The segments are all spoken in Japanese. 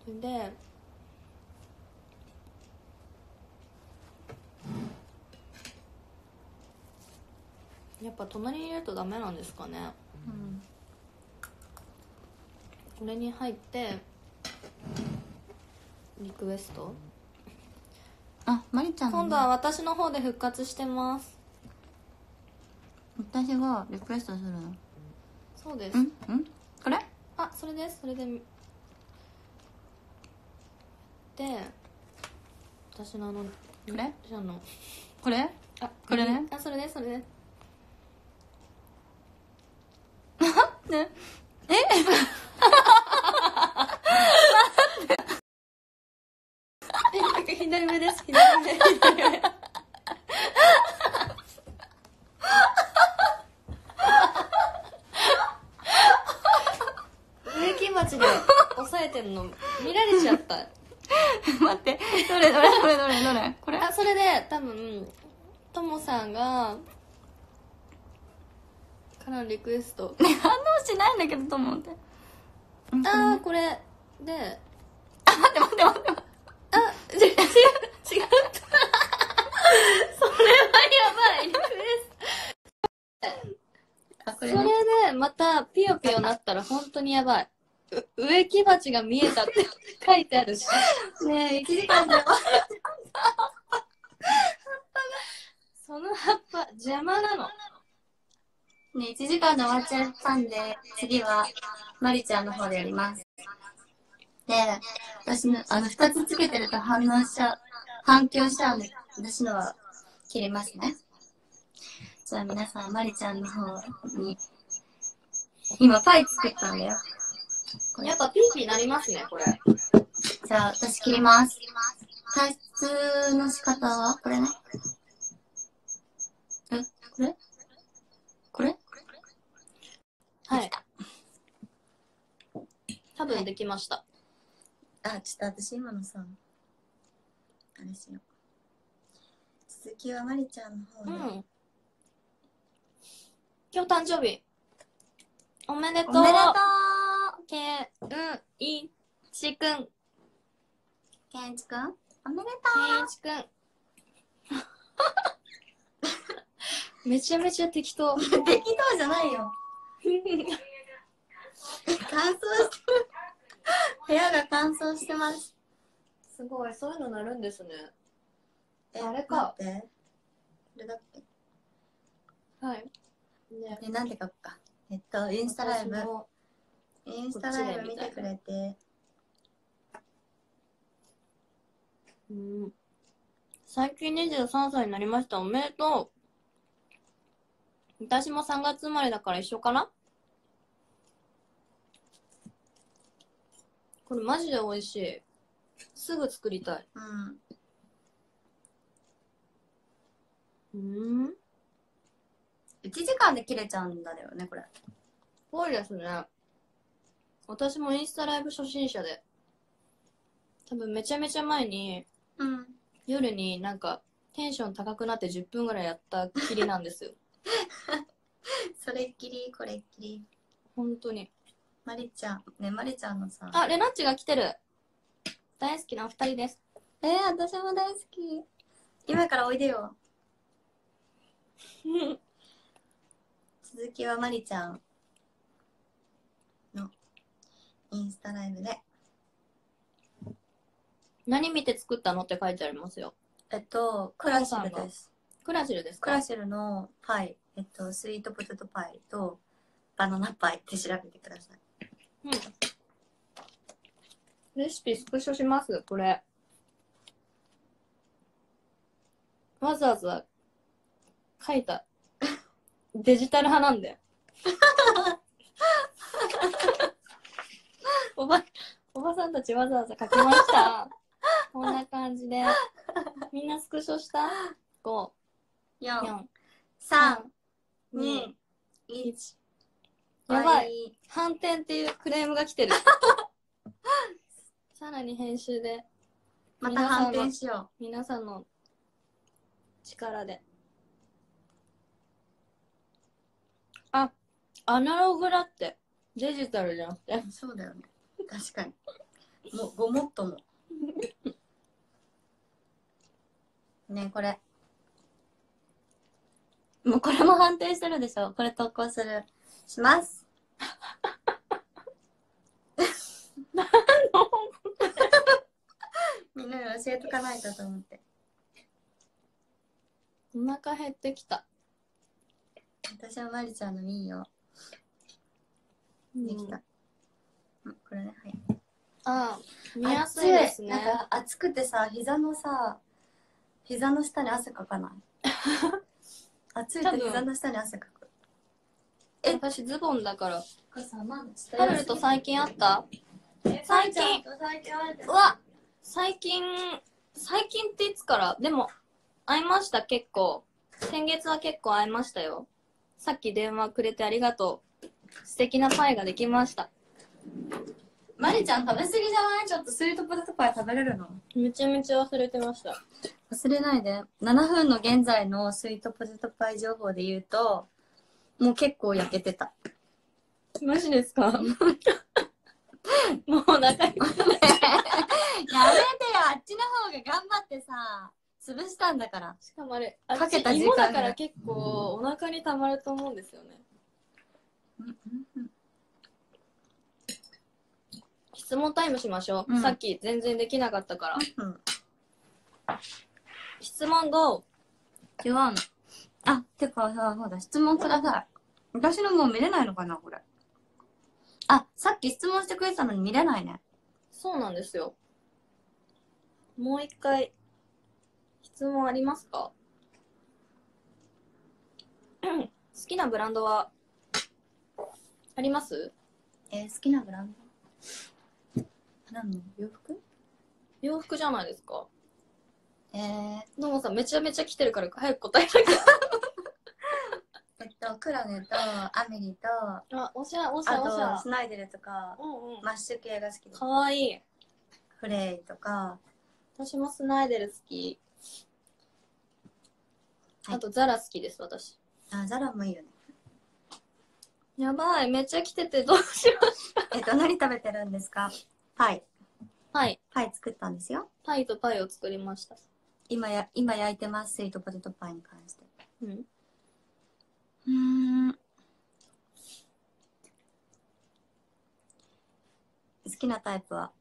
でやっぱ隣にいるとダメなんですかね。これに入ってリクエスト。 あ、まりちゃんの、ね、 今度は私の方で復活してます。 私がリクエストするの？ そうです。 これ？ あ、それです。それで私のこれ？ これ？ あ、これね。 あ、それです。それです。 ね、 左目です。左目。植木鉢で押さえてるの見られちゃった。 待って、どれこれ？ あ、それで多分ともさんがからのリクエスト。 ね、反応しないんだけどと思って。 あー、これで、 あ、待って。 あ、違うそれはやばい。リクエスト。それでまたピヨピヨなったら本当にやばい。植木鉢が見えたって書いてあるしねえ、1時間でその葉っぱ邪魔なのね、1時間で終わっちゃったんで、次はまりちゃんの方でやります。で、私の2つつけてると反響しちゃうんで、私のは切りますね。じゃあ皆さん、まりちゃんの方に、今パイ作ったんだよ。 やっぱピーピーなりますね、これ。 じゃあ私切ります。退出の仕方はこれね。これはい。多分できました。 あ、ちょっと私今のさ、あれしよう。続きはまりちゃんの方で。 今日誕生日。おめでとう。 おめでとう。 けんいちくん。 けんいちくんおめでとけんいちくん。めちゃめちゃ適当。 適当じゃないよ。乾燥してる。部屋が乾燥してます。 すごい、そういうのなるんですね。あれか。待って。これだっけ？ はい。 ね、なんで書くか。インスタライブ見てくれて。 最近23歳になりました。おめでとう。私も3月生まれだから一緒かな。これマジで美味しい。すぐ作りたい。 1時間で切れちゃうんだよね、これ。 すごいですね。私もインスタライブ初心者で、多分めちゃめちゃ前に、夜になんかテンション高くなって10分ぐらいやったきりなんですよ。 それっきりこれっきり。 本当に。 まりちゃんね、まりちゃんのさ、 あ、レナッチが来てる。大好きなお二人です。 私も大好き。今からおいでよ。続きはまりちゃんのインスタライブで。 何見て作ったのって書いてありますよ。 クラシルです。 クラシルですか？ クラシルのパイ、スイートポテトパイとバナナパイって調べてください。 レシピスクショします、これ。わざわざ書いた。デジタル派なんで。おばさんたちわざわざ書きました。こんな感じで。みんなスクショした？ 5、4、3、2、1。やばい。反転っていうクレームが来てる。さらに編集で。 また反転しよう。皆さんの力で。あ、アナログだって。デジタルじゃなくて。 そうだよね。確かに。 ごもっとも。ねえ、これ。もうこれも判定してるでしょ。これ投稿します。みんなに教えとかないとと思って。 お腹減ってきた。 私はまりちゃんのいいよ。できた。これね、はい。 ああ、見やすいですね。 なんか暑くてさ、膝の下に汗かかない暑いと膝の下に汗かく。 私ズボンだから。 ハルルと最近あった？最近うわ、最近っていつから？でも会いました。結構先月は結構会いましたよ。さっき電話くれてありがとう。素敵なパイができました。 まりちゃん食べ過ぎじゃない？ちょっとスイートポテトパイ食べれるの？ めちゃめちゃ忘れてました。 忘れないで。7分の現在のスイートポテトパイ情報で言うと、もう結構焼けてた。 マジですか？もうお腹いっぱい。やめてよ、 あっちの方が頑張ってさ、潰したんだから。 しかもあれ、かけた時間芋だから結構お腹にたまると思うんですよね。質問タイムしましょう。さっき全然できなかったから。質問 GO。 違うの。あ、てかさ、そうだ、質問ください。私のもう見れないのかな、これ。あ、さっき質問してくれたのに見れないね。 そうなんですよ。もう一回、質問ありますか？好きなブランドはあります？ 好きなブランド？何の洋服？ 洋服じゃないですか。どうもさんめちゃめちゃ来てるから早く答えなきゃ。クラネとアメリと、 あ、おしゃ。 あとスナイデルとか、マッシュ系が好きです。 かわいい。 フレイとか。 私もスナイデル好き。あとザラ好きです、私。 あ、ザラもいいよね。 やばい、めっちゃ来ててどうしました。何食べてるんですか？パイ。 パイ作ったんですよ。 パイとパイを作りました。 今焼いてます、スイートポテトパイに関して。好きなタイプは？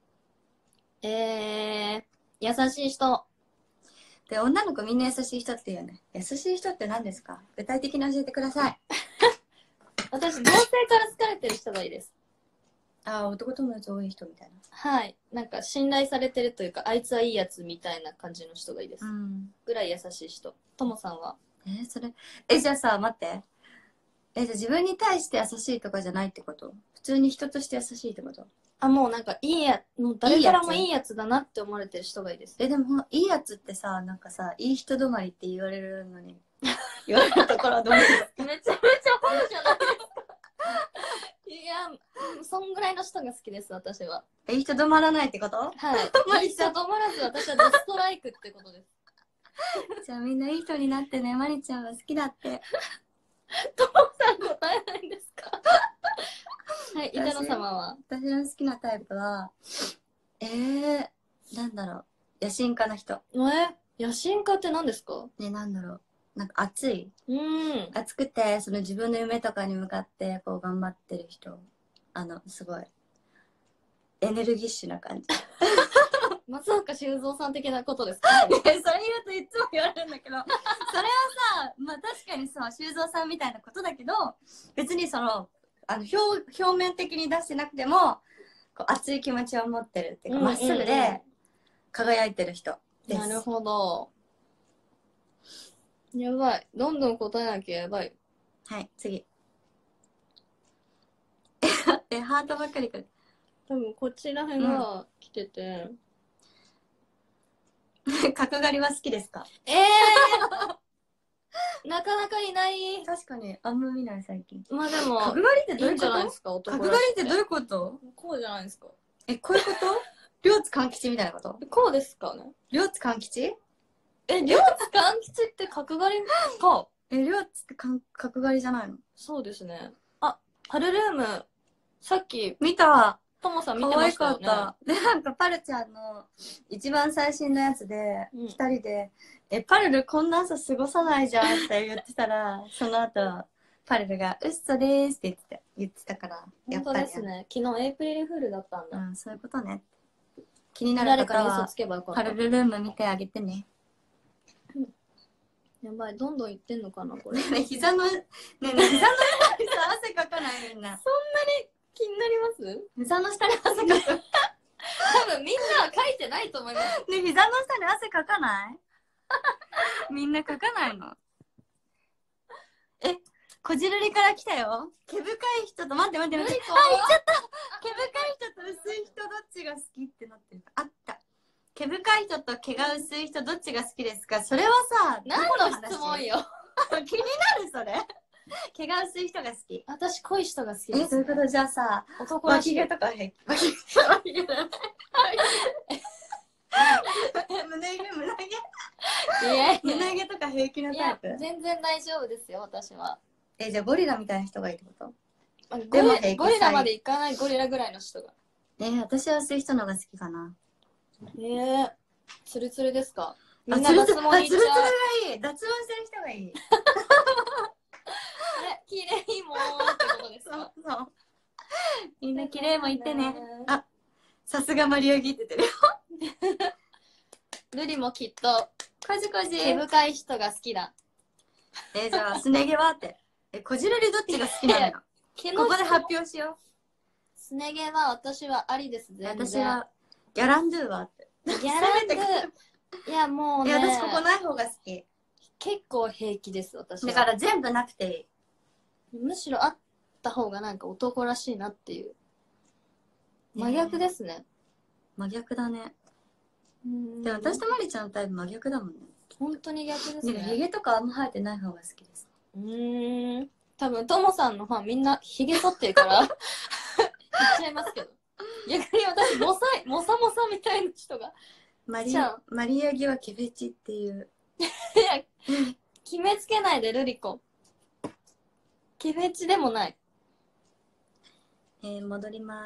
優しい人。 で、女の子みんな優しい人って言うよね。優しい人って何ですか？具体的に教えてください。 私、同性から好かれてる人がいいです。 ああ、男友達多い人みたいな。 はい。なんか信頼されてるというか、あいつはいいやつみたいな感じの人がいいです。ぐらい優しい人。ともさんは？ じゃあさ、待って。じゃあ自分に対して優しいとかじゃないってこと？普通に人として優しいってこと？ あ、もうなんかもう誰からもいいやつだなって思われてる人がいいです。 でもいいやつってさ、なんかさ、いい人止まりって言われるのに、言われるところはどうですか？ めちゃめちゃ本じゃないですか。いや、そんぐらいの人が好きです、私は。 いい人止まらないってこと？ はい。いい人止まらず、私はドストライクってことです。 じゃあみんないい人になってね、まりちゃんは好きだって。 ともさん答えないんですか？はい、板野様は？ 私の好きなタイプは、なんだろう。野心家な人。 野心家って何ですか？ なんだろう。なんか熱い。熱くて、その自分の夢とかに向かってこう頑張ってる人。すごい。エネルギッシュな感じ。 松岡修造さん的なことですか？ それ言うといつも言われるんだけど、それはさ、まあ確かにさ、修造さんみたいなことだけど、別にその、表面的に出してなくても、こう熱い気持ちを持ってるっていうか、まっすぐで輝いてる人です。 なるほど。やばい。どんどん答えなきゃやばい。 はい、次。ハートばっかりくる。 多分こちら辺が来てて。 角刈りは好きですか？ なかなかいない。 確かに、あんま見ない最近。 まあでも、 角刈りってどういうこと？ いいんじゃないですか、 角刈りってどういうこと？ こうじゃないですか。 こういうこと？両津勘吉みたいなこと？ こうですかね。 両津勘吉？ 両津勘吉って角刈りか。 両津って角刈りじゃないの？ そうですね。あ、ハルルーム、さっき見た。 ともさん見て可愛ましたよね。 かった。で、なんかパルちゃんの一番最新のやつで、 うん二人で、パルルこんな朝過ごさないじゃんって言ってたら、その後、パルルが、うっそでーすって言ってたから、やっぱり。 本当ですね。昨日エイプリルフールだったんだ。 うん、そういうことね。気になる誰かに嘘方はつけばよかっパた。 ルルルーム見てあげてね。 やばい、どんどんいってんのかな、これ。 ねえねえ、膝の下にさ、汗かかないみんな。 そんなに気になります膝の下に汗かく。 多分みんなは書いてないと思います。 ねえ、膝の下に汗かかないみんなかかないの。こじるりから来たよ。毛深い人と、待って。あ、言っちゃった。毛深い人と薄い人どっちが好きってなってる。あった。毛深い人と毛が薄い人どっちが好きですか？それはさ、 何の質問よ。 気になるそれ。毛が薄い人が好き。 私、濃い人が好きです。 そういうこと。じゃあさ、 男らしい。 脇毛とか平気。脇毛。胸毛とか平気ないタイや、 プ？ 全然大丈夫ですよ、私は。 じゃあゴリラみたいな人がいいってこと？ ゴリラまでいかないゴリラぐらいの人が。 私は薄い人の方が好きかな。 ツルツルですか？みあ、 んな脱毛に行っちゃう。 ツルツルがいい。脱毛してる人がいい。 綺麗もんってことですか？ そう。みんな綺麗も言ってね。あ、さすがマリオギって言ってるよ。 ルリもきっとこじこじ。 毛深い人が好きだ。 じゃあ、すね毛はって。こじるりどっちが好きなのよ。ここで発表しよう。 すね毛は私はありです、全然。 私は、ギャランドゥはって。 ギャランドゥ。いや、もうね。 私ここない方が好き。 結構平気です、私は。 だから全部なくていい。 むしろあった方がなんか男らしいなっていう。真逆ですね。 真逆だね。でも私とマリちゃんのタイプ真逆だもんね。 本当に逆ですね。 ヒゲとかあんま生えてない方が好きです。 多分トモさんのファンみんなヒゲ剃ってるから言っちゃいますけど。逆に私モサモサみたいな人が。 マリアギは毛フェチっていう。 いや、決めつけないでルリコ。毛フェチでもない。 戻ります。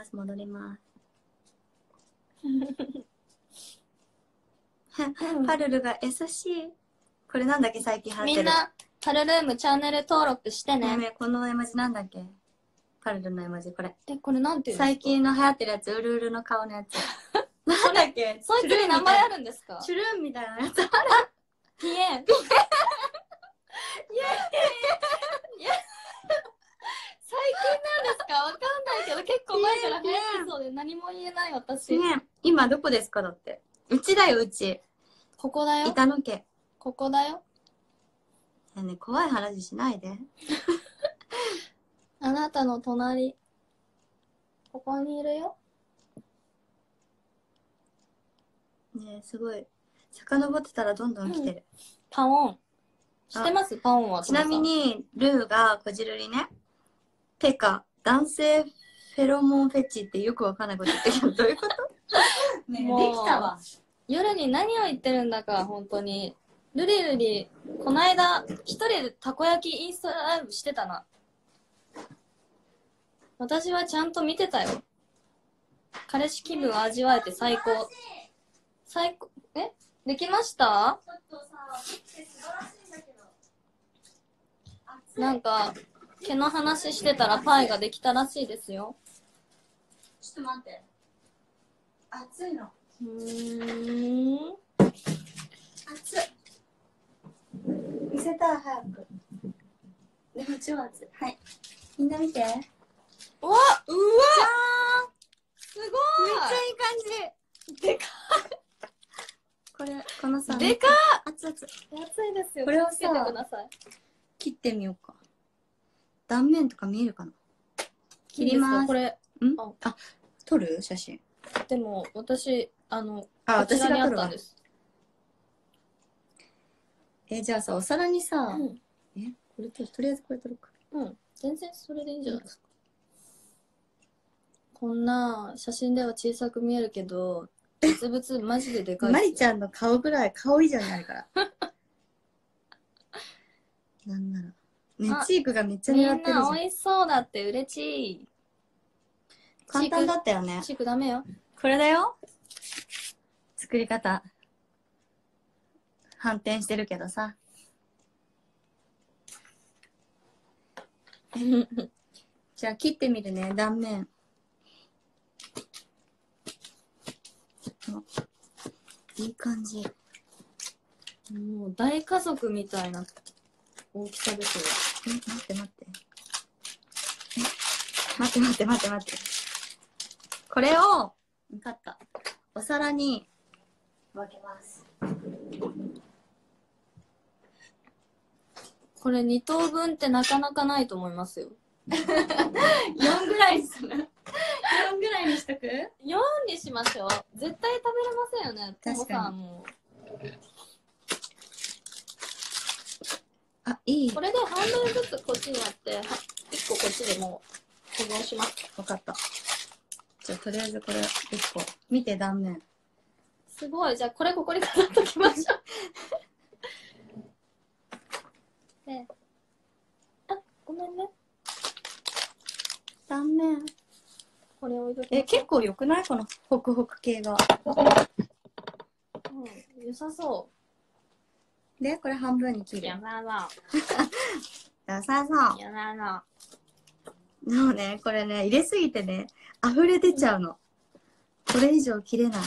パルルが優しい。これなんだっけ最近流行ってる。 みんな、パルルームチャンネル登録してね。 この絵文字なんだっけ？パルルの絵文字これ。 これなんていうんですか？ 最近の流行ってるやつ、うるうるの顔のやつ。なんだっけ？ そいつに名前あるんですか？ チュルンみたいなやつある。 ピエン。最近なんですか？わかんないけど結構前から流行ってそうで何も言えない私。 今どこですかだって。うちだよ、うち。 ここだよ。 板野家。 ここだよ。 怖い話しないで。 あなたの隣。ここにいるよ。 すごい。遡ってたらどんどん来てる。 パオン。知ってます？パオンは。 ちなみに、ルーがこじるりね。ペカ、男性フェロモンフェチってよくわかんないこと言ってるけど、どういうことねえ、できたわ。 夜に何を言ってるんだか、本当に。ルリ、こないだ、一人でたこ焼きインスタライブしてたな。私はちゃんと見てたよ。彼氏気分を味わえて最高。できました？ちょっとさ、素晴らしいんだけど。なんか、毛の話してたらパイができたらしいですよ。 ちょっと待って。熱いの。熱い。見せたい、早く。でも超熱い。はい。みんな見て。 うわすごいめっちゃいい感じ。でかい。このさ、 でかっ熱いですよ。 これをさつけてください。 切ってみようか。断面とか見えるかな？切ります。 これ。 撮る？写真。 でも、私、 私が撮るわ。 です。 じゃあさ、お皿にさ、これとりあえずこれ撮るか。 全然それでいいんじゃないですか。こんな写真では小さく見えるけど、実物マジででかい。 マリちゃんの顔ぐらい、顔以上にあるから。なんなら。ね、チークがめっちゃ狙ってるじゃん。 みんな美味しそうだって嬉しい。 簡単だったよね。 シークダメよ。 これだよ。作り方。反転してるけどさ。じゃあ切ってみるね、断面。いい感じ。 もう大家族みたいな大きさですよ。 待って待って。待って待って待って待って。これを、分かった。お皿に分けます。 これ2等分ってなかなかないと思いますよ。 4ぐらいにする ?4 ぐらいにしとく ?4 にしましょう。絶対食べれませんよね。 確かにトモさんも。 あ、いい。 これで半分ずつこっちにやって、1個こっちでもう保存します。 分かった。じゃあとりあえずこれ1個。見て断面。 すごい。じゃあこれここに飾っときましょう。で、あ、ごめんね。 断面。 これ置いとき結構良くないこのホクホク系が。 うん、良さそで、これ半分に切う。 る。 やだな。 良さそう。 やだな。 でもね、これね、入れすぎてね、溢れ出ちゃうの。これ以上切れない。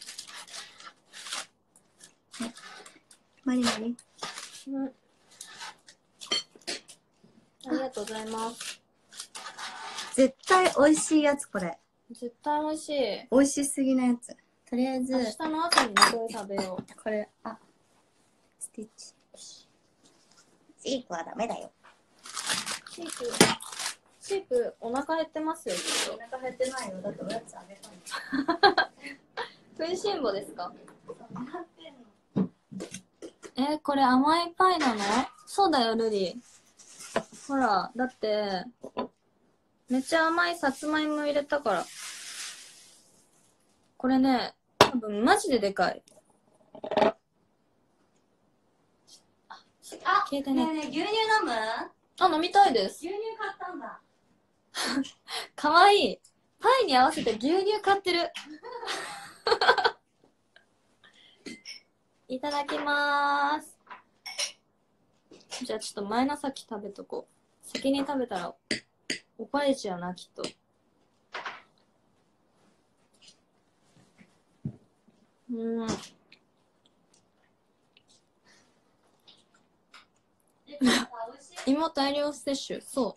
マリマリ。 うん。ありがとうございます。 絶対美味しいやつ、これ。 絶対美味しい。 美味しすぎなやつ。とりあえず、 明日の朝にこれ食べよう。 これ、スティッチ。シークはダメだよ。 シーク、お腹減ってますよ、きっと。 お腹減ってないよ。だっておやつあげたの。 食いしん坊ですか？これ甘いパイなの？そうだよ、ルリ。ほら、だって、めっちゃ甘いさつまいも入れたから。これね、多分マジででかい。消えてね。 ねえねえ、牛乳飲む？ あ、飲みたいです。 牛乳買ったんだ。 かわいい。パイに合わせて牛乳買ってる。いただきまーす。じゃあちょっと前の先食べとこう。先に食べたら怒られちゃうな、きっと。芋大量摂取。そう。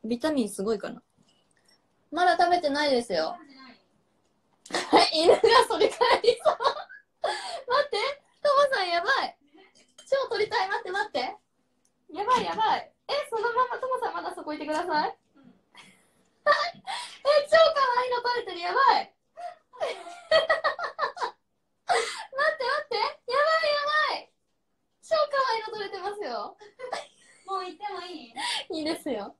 ビタミンすごいかな。まだ食べてないですよ。犬がそれ返りそう。待って、トモさんやばい。超撮りたい。待って待って。やばいやばい。そのままトモさんまだそこいてください。超可愛いの撮れてる。やばい。待って待って。やばいやばい。超可愛いの撮れてますよ。 もう行ってもいい？ いいですよ。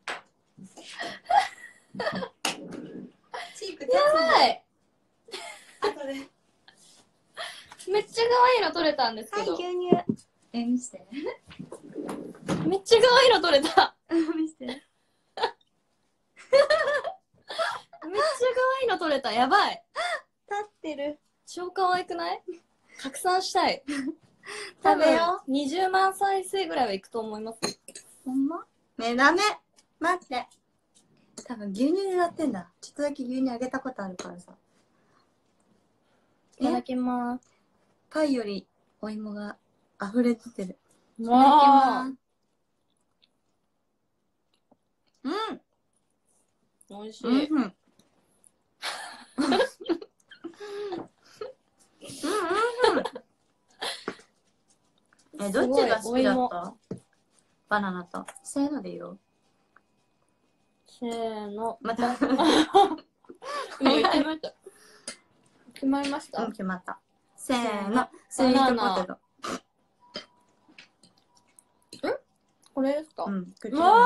チークやばい。 後で。 めっちゃ可愛いの撮れたんですけど。 はい、牛乳。見して。 めっちゃ可愛いの撮れた。 見して。めっちゃ可愛いの撮れた。やばい。 立ってる。 超可愛くない？拡散したい。 食べよう。20万再生ぐらいはいくと思います。 ほんま？ねえ、ダメ。待って。多分牛乳でやってんだ。ちょっとだけ牛乳あげたことあるからさ。 いただきます。 パイよりお芋が溢れ出てる。いただきわます。 美味しい。 うん。どっちが好きだった？バナナと。せーので言おう。 せーの。 また。 もう言ってました。決まりました？ 決まった。せーの。スイートポテト。 これですか？ うん。 うわ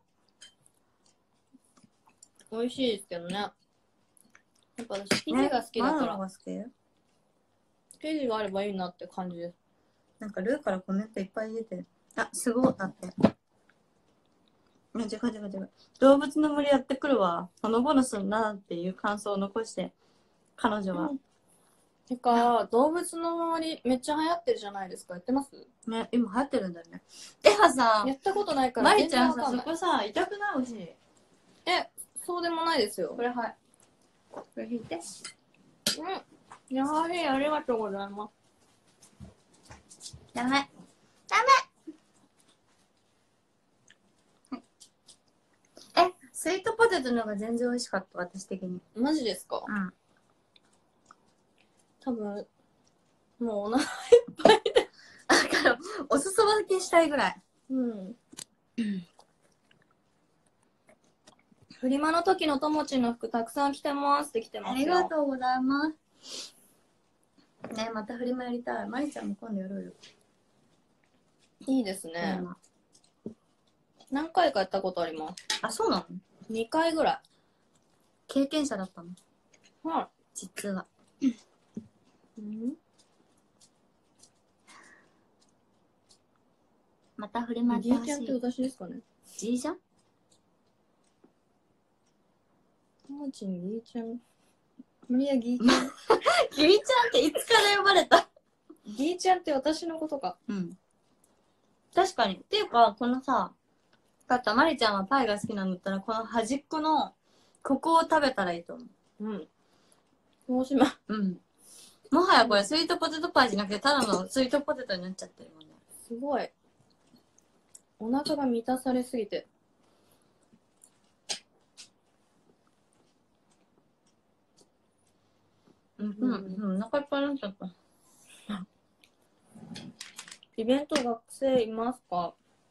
ー、美味しいですけどね。やっぱ私生地が好きだから。生地があればいいなって感じです。 なんかルーからコメントいっぱい出てる。あ、すごいだって。 違う違う違う。動物の森やってくるわ。ほのぼのすんなっていう感想を残して、彼女は。 てか、動物の森めっちゃ流行ってるじゃないですか。やってます？ ね、今流行ってるんだよね。ではさ、 やったことないからまり全ちゃんさ、そ然わかんない。 こさ、痛くない？お尻。 そうでもないですよ。 これはい。これ引いて。 やはりありがとうございます。 ダメ。スイートポテトの方が全然美味しかった、私的に。 マジですか？ うん。 多分、もうお腹いっぱいで。 だから、お裾分けしたいぐらい。 うん。フリマの時のともちんの服たくさん着てますって来てますよ。 ありがとうございます。ね、またフリマやりたい。まりちゃんも今度やろうよ。 いいですね。何回かやったことあります。 あ、そうなの ？2回ぐらい。 経験者だったの？ はい。 実は。またフリマやってほしい。 G ちゃんって私ですかね？ G ちゃん？ ともちん、G ちゃん。無理や、ギーちゃん。 ギーちゃんっていつから呼ばれた？ ギーちゃんって私のことか。 うん。確かに。っていうか、このさ、まりちゃんはパイが好きなんだったら、この端っこの、ここを食べたらいいと思う。 うん。大島。 うん。もはやこれスイートポテトパイじゃなくて、ただのスイートポテトになっちゃってるもんね。 すごい。お腹が満たされすぎて。 お腹いっぱいになっちゃった。 イベント学生いますか？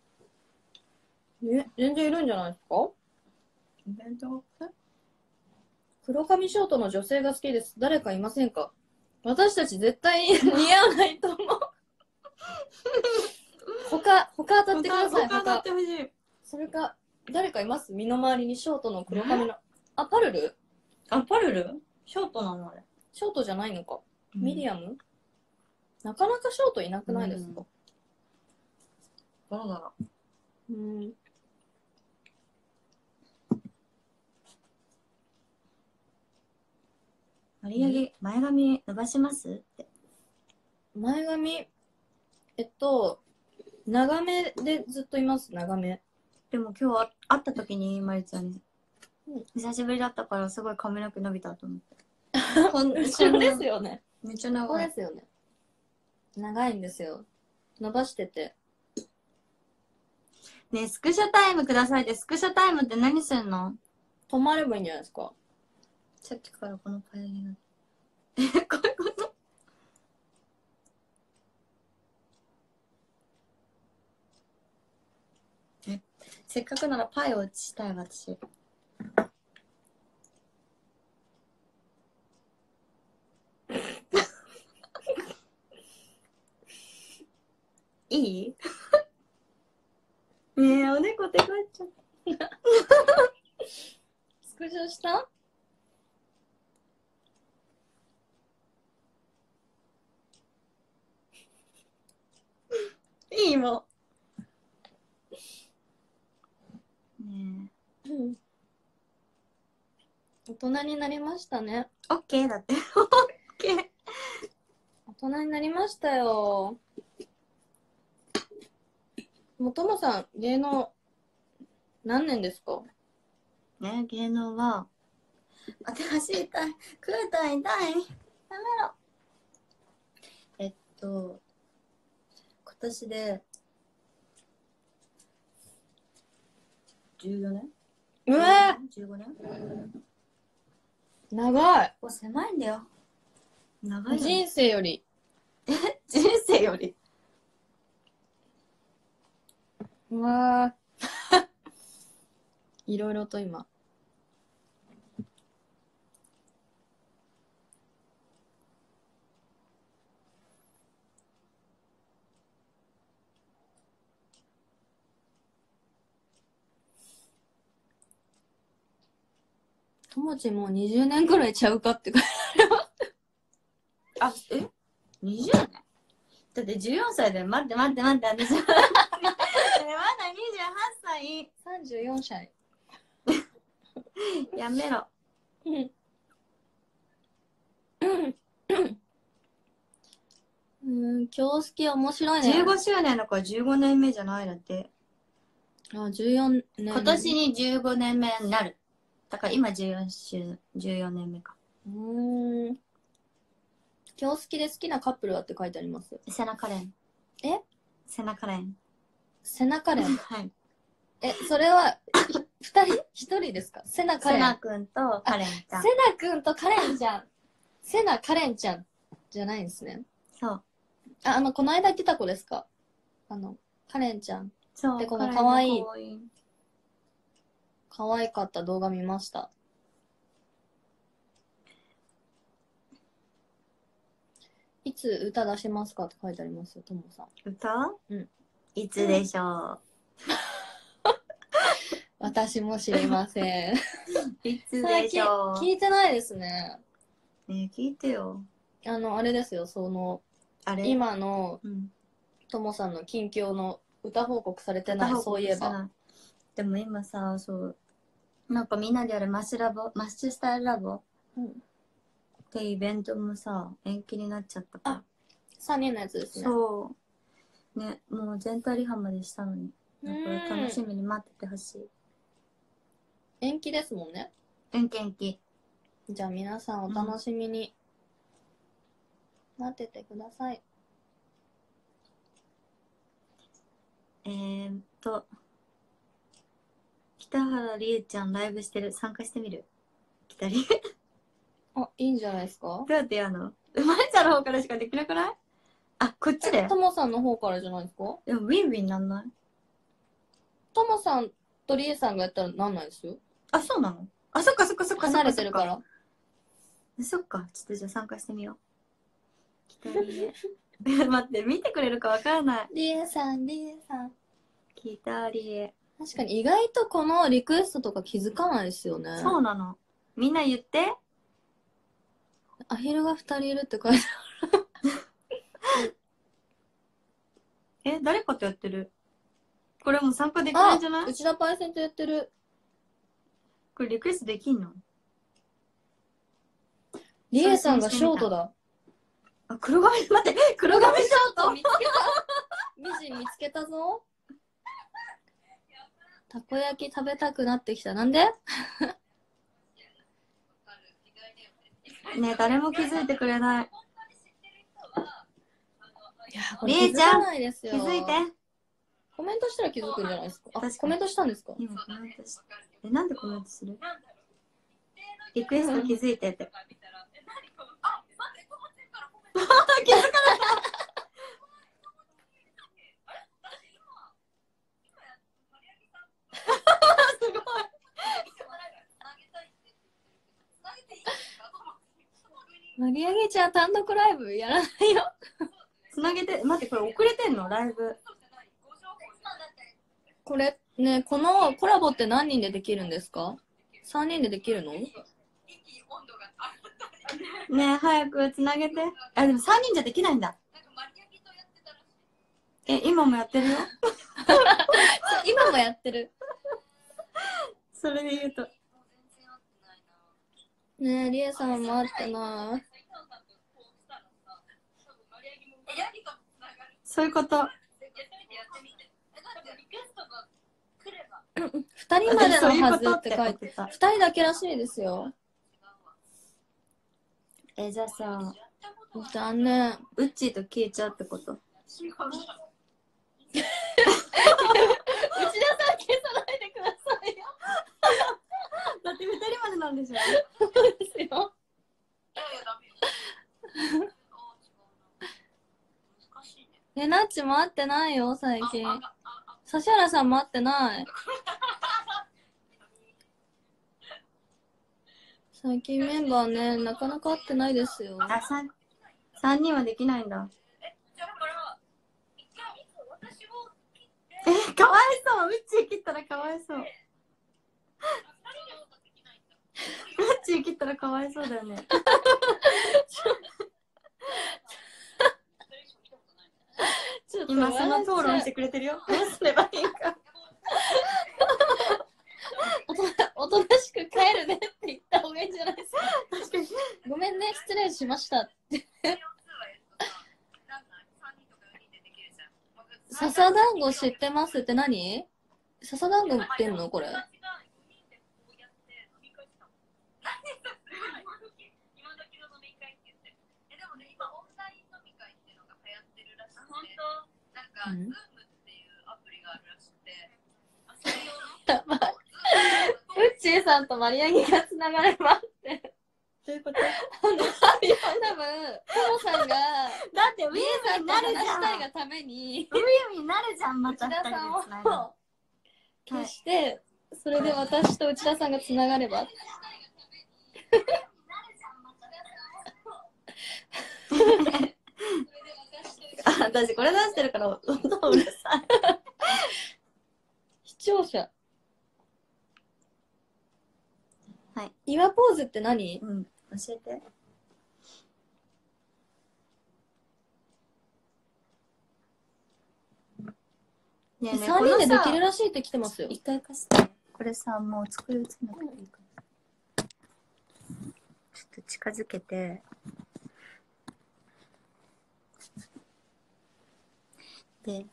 全然いるんじゃないですか？ イベント学生？ 黒髪ショートの女性が好きです。誰かいませんか？私たち絶対似合わないと思う。他当たってください。 他当たってほしい。 それか、誰かいます？身の回りにショートの黒髪の。あ、パルル？ あ、パルル？ショートなのあれ。 ショートじゃないのか。ミディアム？なかなかショートいなくないですか？ どうだろう。前髪伸ばしますって。 前髪、長めでずっといます、長め。 でも今日会った時に、まりちゃんに、久しぶりだったからすごい髪の毛伸びたと思って。 一緒ですよね。 めっちゃ長い。 そうですよね。長いんですよ。伸ばしてて。 ねえ、スクショタイムくださいって、スクショタイムって何すんの？ 止まればいいんじゃないですか。 さっきからこのパイになって。こういうこと？せっかくならパイを打ちしたい私。いい？ねえ、おでこてかっちゃった。 スクショした？ いいもん。ねえ。 大人になりましたね。 オッケーだって。オッケー。 大人になりましたよ。もともさん、芸能、何年ですか？ ね、芸能は、足痛い。クーター痛い。やめろ。今年で、14年？ うわ 15年？ 長い。 狭いんだよ。長いよ。 人生より。 人生より。 うわー。いろいろと今。ともちもう20年くらいちゃうかって書いてあ、20年？だって14歳で、待って、私。 歳。 34歳。 やめろ。 京介面白いね。 15周年だから15年目じゃないだって。 あ、14年。 今年に15年目になる。だから今14年目か。 京介で好きなカップルはって書いてあります。 セナカレン。 え？ セナカレン。 セナカレン。 はい。 それは、一人ですか？セナカレン。 セナ君とカレンちゃん。 セナ君とカレンちゃん。セナカレンちゃんじゃないんですね。 そう。 この間言ってた子ですか？カレンちゃん。 そう。 で、この可愛い。可愛かった動画見ました。いつ歌出しますかって書いてありますよ、ともさん。 歌？ うん。 いつでしょう。 私も知りません。 いつでしょう。 聞いてないですね。 聞いてよ。 あれですよ、今の、 うんともさんの近況の歌報告されてない、そういえば。 でも今さ、なんかみんなでやるマッシュスタイルラボ、ってイベントもさ、延期になっちゃったから。 3人のやつですね。 そう。ね、もう全体リハまでしたのに。なんか楽しみに待っててほしい。 延期ですもんね。 延期。 じゃあ皆さんお楽しみに、待っててください。 北原理恵ちゃんライブしてる。参加してみる？北理恵。 あ、いいんじゃないですか？ どうやってやるの？まりちゃんの方からしかできなくない？あ、こっちで？ ともさんの方からじゃないですか？ でもウィンウィンなんない？ ともさんとりえさんがやったらなんないですよ。 あ、そうなの？あ、そっか。 離れてるから。 そっか。ちょっとじゃあ参加してみよう。北理恵。待って、見てくれるかわからない。 りえさん。 北理恵。 確かに意外とこのリクエストとか気づかないですよね。 そうなの。みんな言って。 アヒルが2人いるって書いてある。誰かとやってる？これもう参加できないんじゃない？ 内田パイセンとやってる。 これリクエストできんの？ リエさんがショートだ。 あ、黒髪、待って、黒髪ショート見つけた。美人見つけたぞ。たこ焼き食べたくなってきた。なんで？ ねえ、誰も気づいてくれない。 いや、これ気づかないですよ。 気づいて。 コメントしたら気づくんじゃないですか。コメントしたんですか？ 今コメントした。なんでコメントする？リクエスト気づいてって。気づかない。すごい。 マリアゲちゃん単独ライブやらないよ。 つなげて、待って、これ遅れてんの？ライブ。 これね、このコラボって何人でできるんですか？3人でできるの？ ねえ、早くつなげて。あ、でも3人じゃできないんだ。今もやってるよ。 今もやってる。 それで言うと。 ねえ、リエさんも会ってない。 そういうこと。 2人までのはずって書いてた。2人だけらしいですよ。 じゃあさ、 残念。 ウッチーと消えちゃうってこと？ 内田さん消さないでくださいよ。 だって2人までなんでしょ？ そうですよ。ナッチも会ってないよ、最近。指原さんも会ってない。最近メンバーね、なかなか会ってないですよ。 あ、3人はできないんだ。かわいそう。うち切ったらかわいそう。うち切ったらかわいそうだよね。 今その討論してくれてるよ。どうすればいいか。 おとなしく帰るねって言った方がいいんじゃないですか。確かに。ごめんね、失礼しましたって。笹団子知ってますって何？笹団子売ってんのこれ。うん、ウッチーさんとマリアギがつながればって。どういうこと？多分、トモさんが、だってウィームになるじゃん。話したいがために、 ウィームになるじゃん、また内田さんを消して、それで私と内田さんがつながれば。私これ出してるから音うるさい。視聴者。はい。岩ポーズって何？ うん、教えて。ねえねえ、3 人でできるらしいって来てますよ。 一回貸して。これさ、もう机映んなくていいから。ちょっと近づけて。で、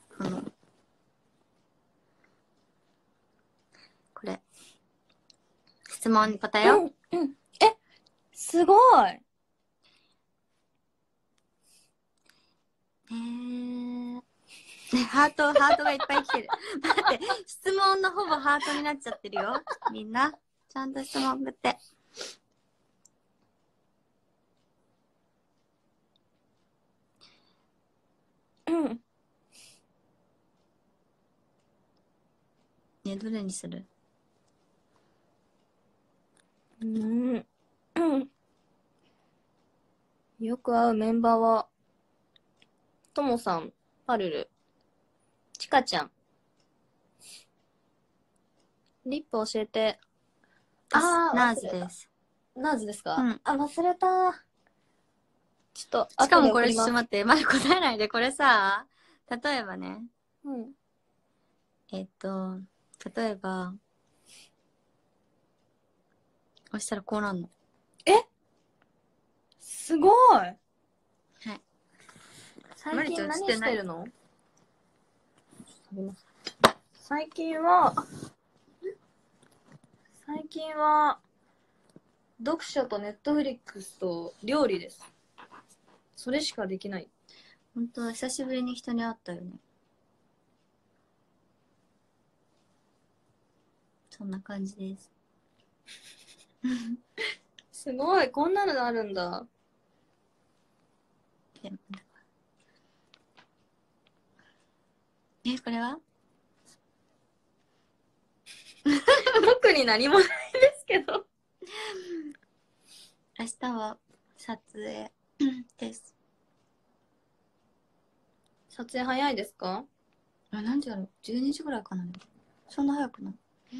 これ。質問に答えよう。 うん。え、すごい。 ハートがいっぱい来てる。待って、質問のほぼハートになっちゃってるよ。みんな、ちゃんと質問送って。ね、どれにする？ よく会うメンバーは、ともさん、パルル、ちかちゃん。リップ教えて。 ナーズです。 ナーズですか？ うん。 忘れた。ちょっと、 しかもこれちょっと待って、まだ答えないで。これさ、例えばね。 うん。 例えば、そしたらこうなんの。 すごい。はい。 最近何してるの？ 最近は、読書とネットフリックスと料理です。それしかできない。 ほんと、久しぶりに人に会ったよね。そんな感じです。 すごい、こんなのあるんだ。 これは特に何もないですけど。 明日は撮影です。 撮影早いですか？ 何時やろう ?12 時ぐらいかな。そんな早くない？ うん。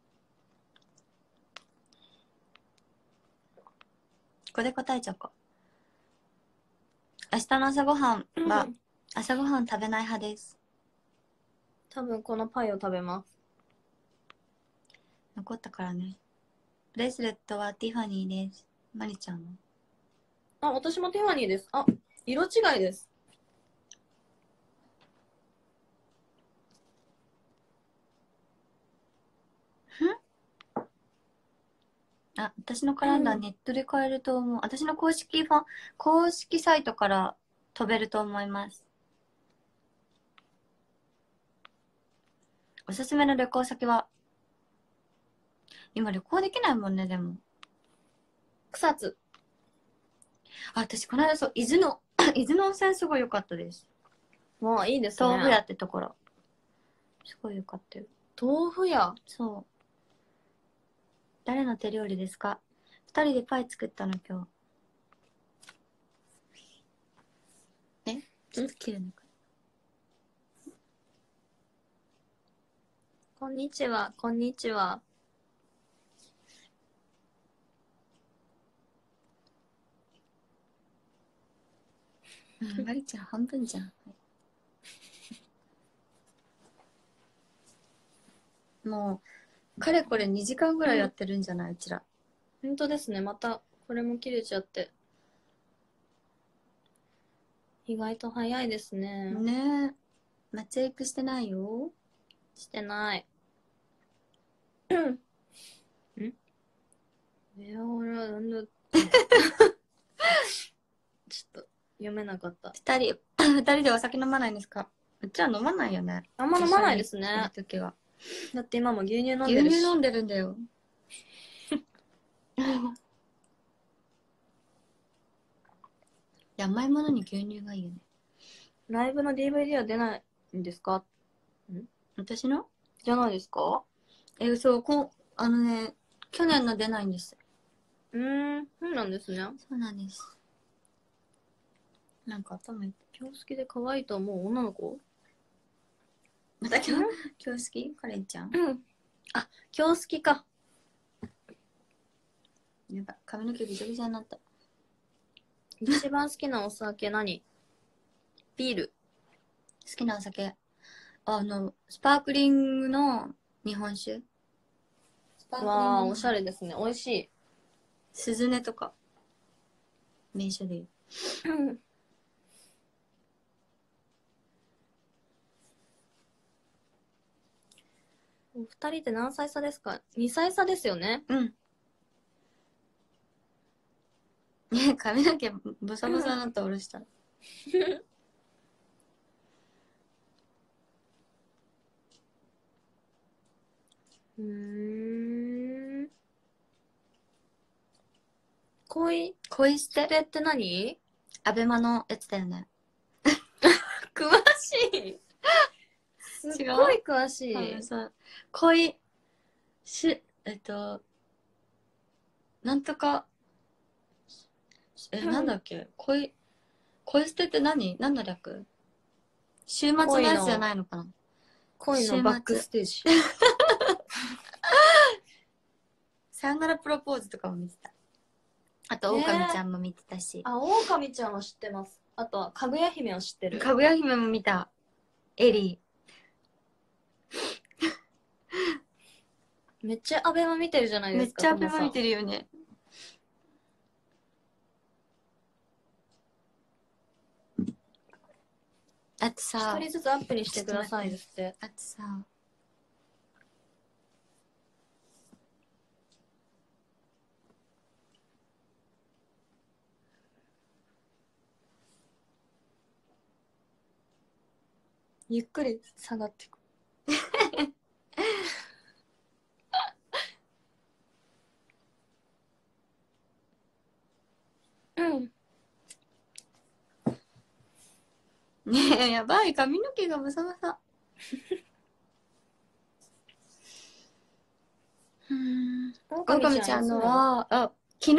ここで答えちゃおうか。明日の朝ごはんは、朝ごはん食べない派です。 多分このパイを食べます。 残ったからね。ブレスレットはティファニーです。マリちゃんは？ 私もティファニーです。色違いです。 私のカレンダーネットで買えると思う。私の公式サイトから飛べると思います。おすすめの旅行先は？今旅行できないもんね、でも。 草津。 私この間伊豆の温泉すごい良かったです。 もういいですね。 豆腐屋ってところ。すごい良かったよ。 豆腐屋？ そう。誰の手料理ですか？2人でパイ作ったの今日。ちょっと切るのか。 こんにちは、こんにちは。 マリちゃん半分じゃん。 もう、かれこれ2時間ぐらいやってるんじゃない、うちら。 本当ですね。また、これも切れちゃって。意外と早いですね。 ねえ。待合育してないよ。 してない。ん俺はなんだちょっと読めなかった。 二人でお酒飲まないんですか？うちは飲まないよね。 あんま飲まないですね。 いる時は。 だって今も牛乳飲んでるし。 牛乳飲んでるんだよ。甘いものに牛乳がいいよね。 ライブの DVD は出ないんですか？ 私のじゃないですか？ そう、去年の出ないんです。 そうなんですね。 そうなんです。なんか頭痛い。 今日好きで可愛いと思う女の子？ また今日好きカレンちゃん。 あ、今日好きか。 やばい、髪の毛ぐちゃぐちゃになった。 一番好きなお酒何？ビール。 好きなお酒。スパークリングの日本酒。 わー、おしゃれですね。美味しい。 鈴音とか。名所で言う。 お二人って何歳差ですか？2歳差ですよね。 うん。髪の毛ボサボサになったら下ろしたら。 恋捨てって何？ アベマのやつだよね。 詳しい。すっごい詳しい。 なんとか、なんだっけ、恋捨てって何の略？週末のやつじゃないのかな？ 恋のバックステージ。 さよならプロポーズとかも見てた。あと、オオカミちゃんも見てたし。 あ、オオカミちゃんは知ってます。あとは、かぐや姫を知ってる。 かぐや姫も見た。エリー。 めっちゃアベマ見てるじゃないですか。 めっちゃアベマ見てるよね。あとさ、 一人ずつアップにしてくださいですって。 あとさ、 ゆっくり下がってく。 ねえ、やばい、髪の毛がボサボサ。オオカミちゃんのは、昨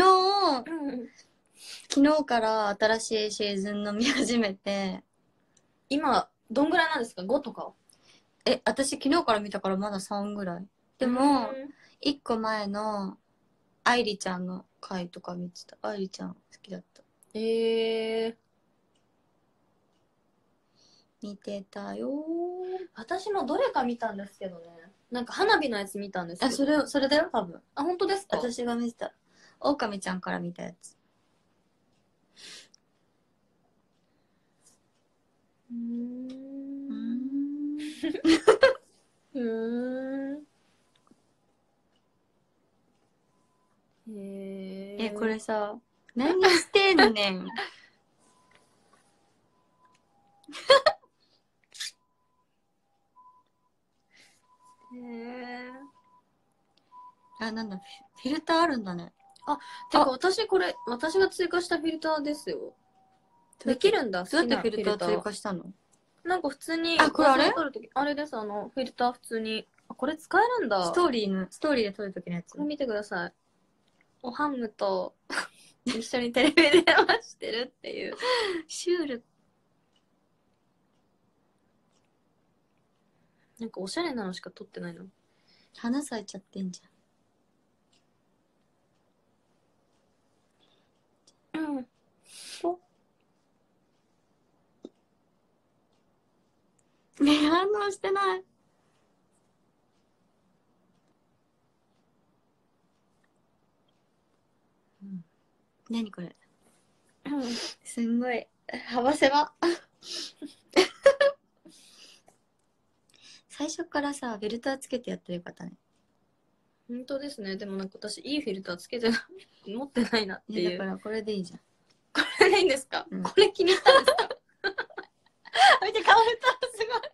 日から新しいシーズンの見始めて。 今、どんぐらいなんですか？ 5 とか？ 私昨日から見たからまだ3ぐらい。でも、1個前の愛梨ちゃんの回とか見てた。愛梨ちゃん好きだった。見てたよ。 私もどれか見たんですけどね。なんか花火のやつ見たんですけど。 それだよ、多分。 あ、本当ですか？ 私が見てた。オオカミちゃんから見たやつ。これさ、何してんねん。なんだ、フィルターあるんだね。 てか私が追加したフィルターですよ。できるんだ。 どうやってフィルター追加したの？ なんか普通に、 これあれ？ あれです、フィルター普通に。これ使えるんだ。 ストーリーで撮るときのやつ。 これ見てください。おハムと一緒にテレビ電話してるっていう。 シュール。 なんかおしゃれなのしか撮ってないの。 花咲いちゃってんじゃん。反応してない。 何これ。すんごい幅狭。最初からさ、フィルターつけてやってよかったね。 本当ですね。でもなんか私いいフィルターつけて持ってないなっていう。 だからこれでいいじゃん。 これでいいんですか、 うん、 これ気に入ったんですか？ 見て、顔フィルターすごい。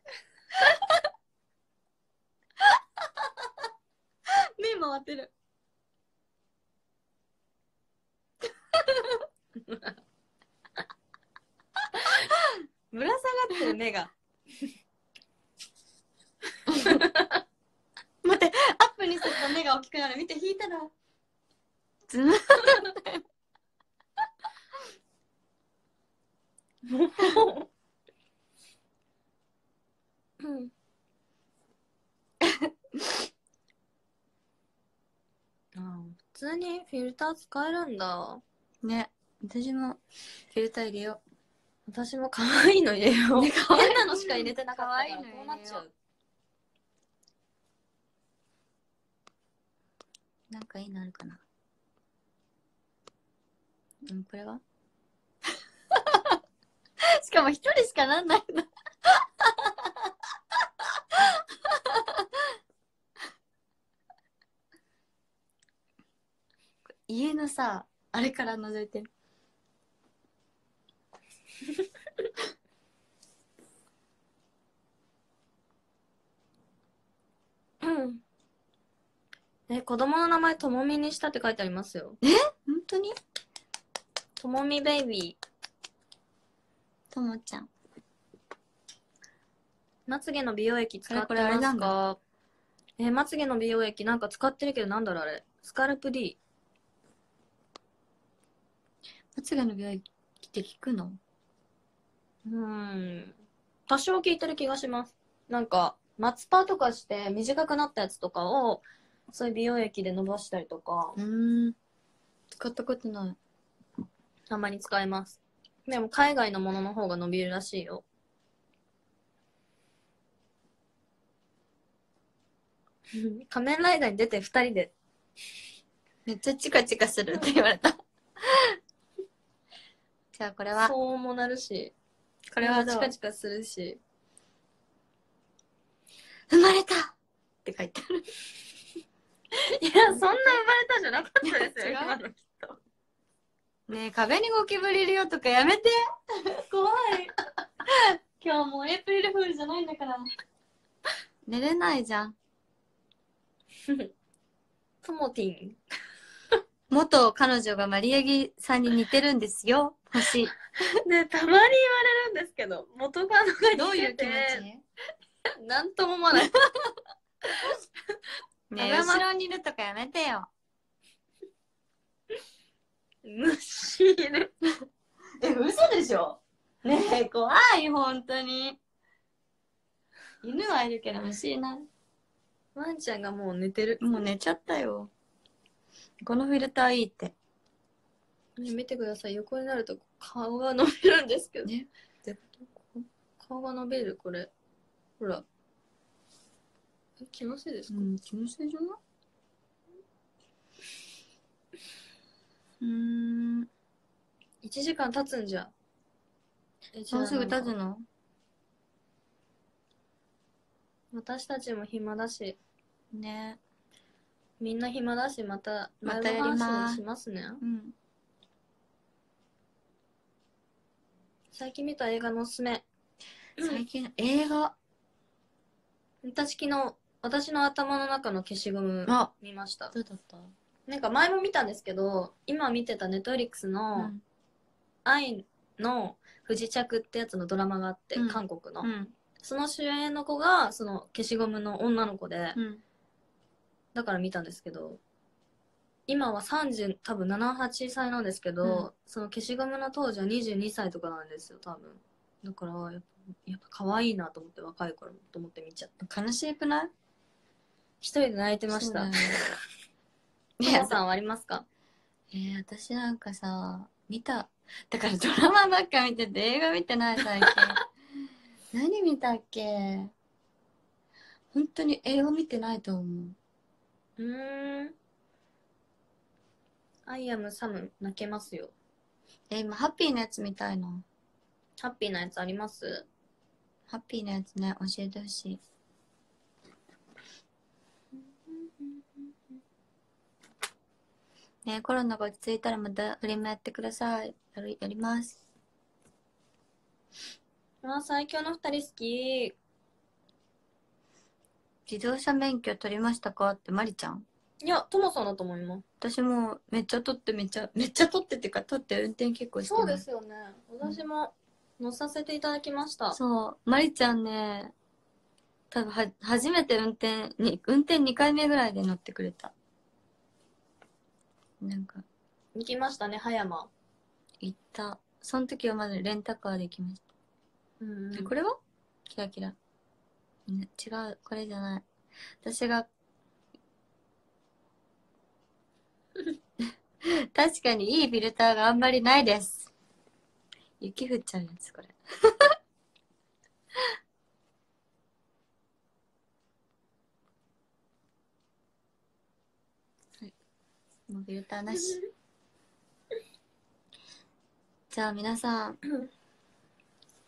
目回ってる。 ぶら下がってる目が。 待って、アップにすると目が大きくなる。見て、引いたら。ズーム。 うん。普通にフィルター使えるんだ。 ね、私もフィルター入れよう。 私も可愛いの入れよう。 ね、 変なのしか入れてなかったから可愛いの入れよう。 こうなっちゃう。 なんかいいのあるかな。これはしかも一人しかなんないんだ。家のさ、あれから覗いてる。 子供の名前ともみにしたって書いてありますよ。 本当に？ ともみベイビー。 ともちゃん。 まつげの美容液使ってこれあれますなんだ。 か？まつげの美容液なんか使ってるけどなんだろうあれ。スカルプ D。 まつげの美容液って効くの？ 多少効いてる気がします。なんか、松パーとかして短くなったやつとかを、そういう美容液で伸ばしたりとか、 使ったことない。 たまに使えます。でも海外のものの方が伸びるらしいよ。仮面ライダーに出て2人で。 めっちゃチカチカするって言われた。じゃあこれは。 そうもなるし、 これはチカチカするし。 生まれたって書いてある。 いや、そんな生まれたじゃなかったですよ、 違う今のきっと。 ねえ、壁にゴキブリいるよとかやめて。 怖い。今日もうエイプリルフールじゃないんだから。 寝れないじゃん。 トモティン。 元彼女がマリエギさんに似てるんですよ。星。 ね、たまに言われるんですけど、元カノが似てて。 どういう気持ち？ なんとも思わない。 ねえ、後ろにいるとかやめてよ。 虫いる。 嘘でしょ？ねえ、怖い、本当に。犬はいるけど虫いない。 ワンちゃんがもう寝てる。 もう寝ちゃったよ。このフィルターいいって。 ね、見てください。横になると顔が伸びるんですけど。 ね。 顔が伸びる、これ。ほら。気のせいですか？ 気のせいじゃない？ 1時間経つんじゃ。 もうすぐ経つの？ 私たちも暇だし。 ね。 みんな暇だし、またライブやり配ます信しますね。 うん。 最近見た映画のおすすめ。 最近、映画。 私の頭の中の消しゴム見ました。 どうだった？ なんか前も見たんですけど、今見てたネットフリックスの愛の不時着ってやつのドラマがあって、韓国の。その主演の子が、その消しゴムの女の子で、だから見たんですけど、今は30、多分7、8歳なんですけど、その消しゴムの当時は22歳とかなんですよ、多分。だから、やっぱ可愛いなと思って、若い頃と思って見ちゃった。 悲しくない？ 一人で泣いてました。トモさんはありますか？ 私なんかさ、だからドラマばっか見てて映画見てない最近。何見たっけ？本当に映画見てないと思う。 アイアムサム泣けますよ。 今ハッピーなやつ見たいな。 ハッピーなやつあります？ ハッピーなやつね、教えてほしい。ね、コロナが落ち着いたらまたフリマやってください。やります。 最強の2人好き。 自動車免許取りましたかってマリちゃん？ いや、トモさんだと思います。 私もめっちゃ取ってってってか取って運転結構してます。 そうですよね。私も乗させていただきました。 そう、マリちゃんね、多分初めて運転2回目ぐらいで乗ってくれた。なんか行きましたね、葉山。 行った。その時はまずレンタカーで行きました。これはキラキラ。違う、これじゃない。私が確かにいいフィルターがあんまりないです。雪降っちゃうやつ、これ。はい、もうフィルターなし。じゃあ皆さん、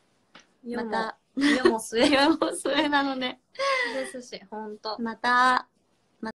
また、 世も末世も末なので。 ですし、ほんと。 また。